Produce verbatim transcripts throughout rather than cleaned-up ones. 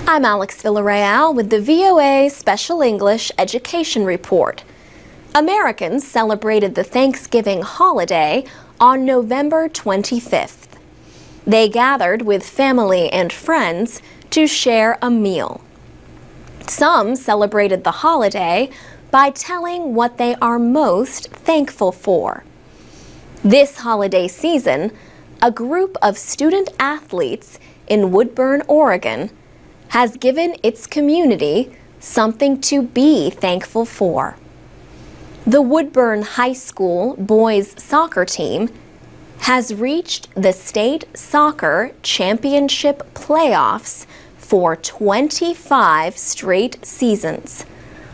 I'm Alex Villarreal with the V O A Special English Education Report. Americans celebrated the Thanksgiving holiday on November twenty-fifth. They gathered with family and friends to share a meal. Some celebrated the holiday by telling what they are most thankful for. This holiday season, a group of student athletes in Woodburn, Oregon, has given its community something to be thankful for. The Woodburn High School boys soccer team has reached the state soccer championship playoffs for twenty-five straight seasons.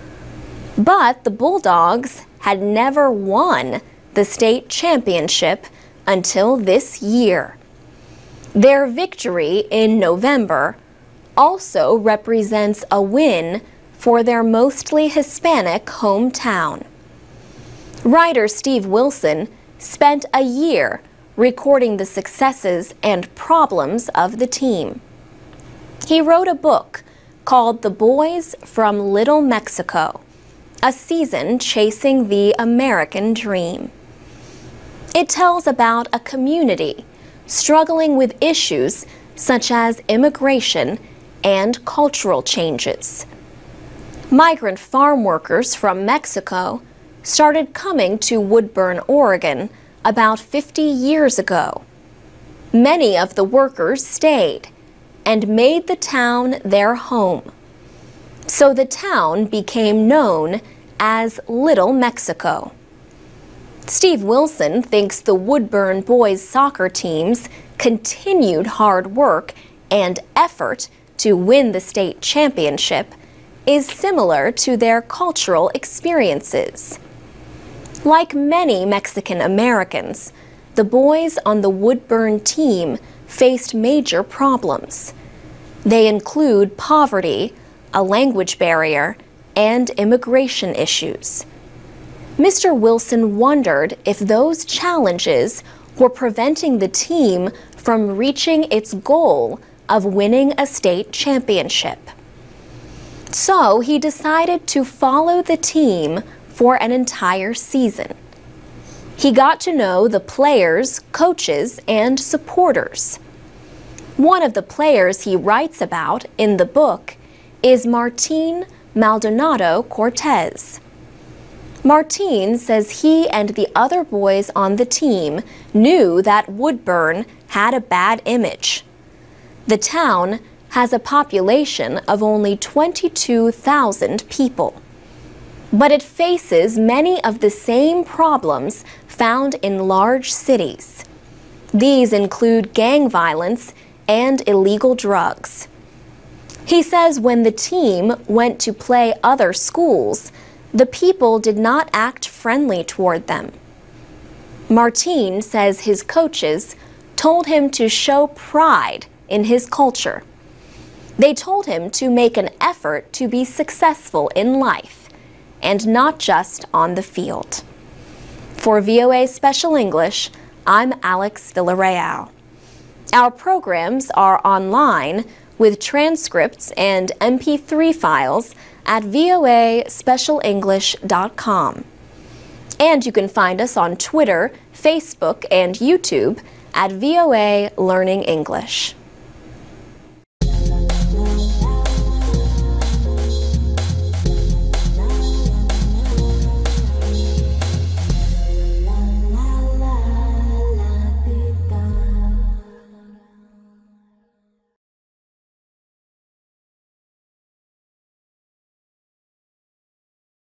But the Bulldogs had never won the state championship until this year. Their victory in November also represents a win for their mostly Hispanic hometown. Writer Steve Wilson spent a year recording the successes and problems of the team. He wrote a book called The Boys from Little Mexico, a season chasing the American dream. It tells about a community struggling with issues such as immigration and cultural changes. Migrant farm workers from Mexico started coming to Woodburn, Oregon about fifty years ago. Many of the workers stayed and made the town their home. So the town became known as Little Mexico. Steve Wilson thinks the Woodburn boys soccer team's continued hard work and effort to win the state championship is similar to their cultural experiences. Like many Mexican Americans, the boys on the Woodburn team faced major problems. They include poverty, a language barrier, and immigration issues. Mister Wilson wondered if those challenges were preventing the team from reaching its goal of winning a state championship. So he decided to follow the team for an entire season. He got to know the players, coaches, and supporters. One of the players he writes about in the book is Martin Maldonado Cortez. Martin says he and the other boys on the team knew that Woodburn had a bad image. The town has a population of only twenty-two thousand people, but it faces many of the same problems found in large cities. These include gang violence and illegal drugs. He says when the team went to play other schools, the people did not act friendly toward them. Martin says his coaches told him to show pride in his culture. They told him to make an effort to be successful in life, and not just on the field. For V O A Special English, I'm Alex Villarreal. Our programs are online with transcripts and M P three files at V O A special english dot com. And you can find us on Twitter, Facebook, and YouTube at V O A Learning English.